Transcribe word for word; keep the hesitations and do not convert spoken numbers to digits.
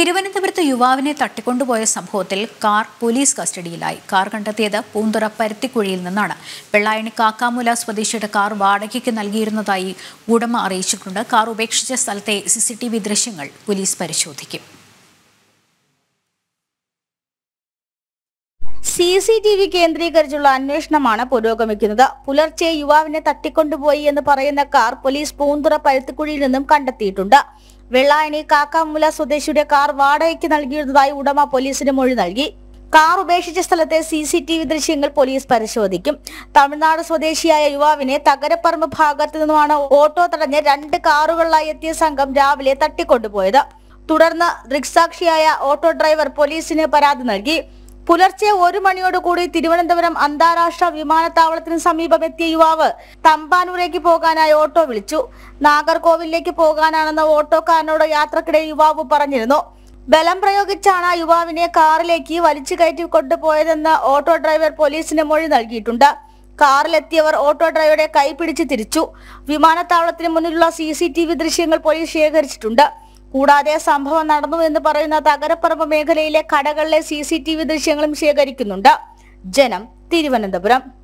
തിരുവനന്തപുരത്ത് യുവാവിനെ തട്ടിക്കൊണ്ടുപോയ സംഭവത്തിൽ കാർ പോലീസ് കസ്റ്റഡിയിലായി. കാർ കണ്ടെത്തിയത് പൂന്തുറ പരുത്തിക്കുഴിയിൽ നിന്നാണ്. വെള്ളായണി കാക്കാമൂല സ്വദേശിയുടെ കാർ വാടകയ്ക്ക് നൽകിയിരുന്നതായി ഉടമ അറിയിച്ചിട്ടുണ്ട്. കാർ ഉപേക്ഷിച്ച സ്ഥലത്തെ സി സി ടി വി ദൃശ്യങ്ങൾ പോലീസ് പരിശോധിക്കും. സി സി ടി വി കേന്ദ്രീകരിച്ചുള്ള അന്വേഷണമാണ് പുരോഗമിക്കുന്നത്. പുലർച്ചെ യുവാവിനെ തട്ടിക്കൊണ്ടുപോയി എന്ന് പറയുന്ന കാർ പോലീസ് പൂന്തുറ പരുത്തിക്കുഴിയിൽ നിന്നും കണ്ടെത്തിയിട്ടുണ്ട്. വെള്ളായണി കാക്കാമൂല സ്വദേശിയുടെ കാർ വാടകയ്ക്ക് നൽകിയിരുന്നതായി ഉടമ പോലീസിന് മൊഴി നൽകി. കാർ ഉപേക്ഷിച്ച സ്ഥലത്തെ സി സി ടി വി ദൃശ്യങ്ങൾ പോലീസ് പരിശോധിക്കും. തമിഴ്നാട് സ്വദേശിയായ യുവാവിനെ തകരപ്പറമ്പ് ഭാഗത്തു നിന്നുമാണ് ഓട്ടോ തടഞ്ഞ് രണ്ട് കാറുകളിലായി എത്തിയ സംഘം രാവിലെ തട്ടിക്കൊണ്ടുപോയത്. തുടർന്ന് ദൃക്സാക്ഷിയായ ഓട്ടോ ഡ്രൈവർ പോലീസിന് പരാതി നൽകി. പുലർച്ചെ ഒരു മണിയോടുകൂടി തിരുവനന്തപുരം അന്താരാഷ്ട്ര വിമാനത്താവളത്തിന് സമീപം എത്തിയ യുവാവ് തമ്പാനൂരേക്ക് പോകാനായി ഓട്ടോ വിളിച്ചു. നാഗർകോവിലേക്ക് പോകാനാണെന്ന് ഓട്ടോക്കാരനോട് യാത്രക്കിടെ യുവാവ് പറഞ്ഞിരുന്നു. ബലം പ്രയോഗിച്ചാണ് യുവാവിനെ കാറിലേക്ക് വലിച്ചു കയറ്റി കൊണ്ടുപോയതെന്ന് ഓട്ടോ ഡ്രൈവർ പോലീസിന് മൊഴി നൽകിയിട്ടുണ്ട്. കാറിലെത്തിയവർ ഓട്ടോ ഡ്രൈവറുടെ കൈ പിടിച്ച് തിരിച്ചു. വിമാനത്താവളത്തിന് മുന്നിലുള്ള സി സി ടി വി ദൃശ്യങ്ങൾ പോലീസ് ശേഖരിച്ചിട്ടുണ്ട്. കൂടാതെ സംഭവം നടന്നു എന്ന് പറയുന്ന തകരപ്പറമ്പ് മേഖലയിലെ കടകളിലെ സി സി ടി വി ദൃശ്യങ്ങളും ശേഖരിക്കുന്നുണ്ട്. ജനം, തിരുവനന്തപുരം.